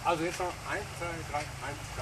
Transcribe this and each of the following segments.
Also jetzt noch 1, 2, 3, 1, 2.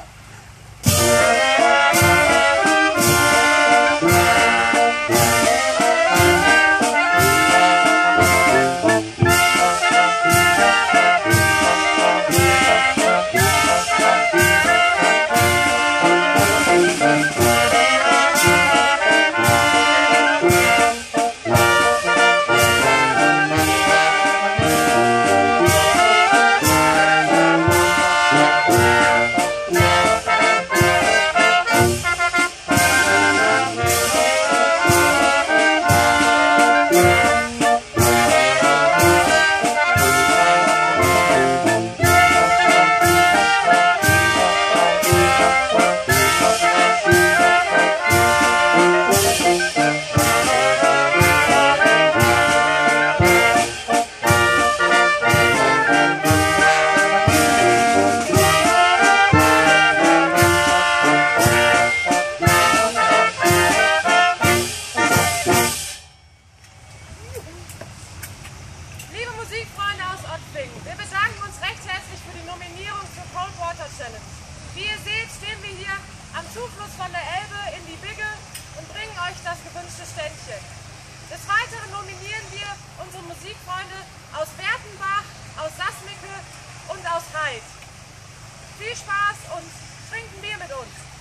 Liebe Musikfreunde aus Ottwingen, wir bedanken uns recht herzlich für die Nominierung zur Cold Water Challenge. Wie ihr seht, stehen wir hier am Zufluss von der Elbe in die Bigge und bringen euch das gewünschte Ständchen. Des Weiteren nominieren wir unsere Musikfreunde aus Wertenbach, aus Sassmicke und aus Heid. Viel Spaß und trinkt ein Bier mit uns!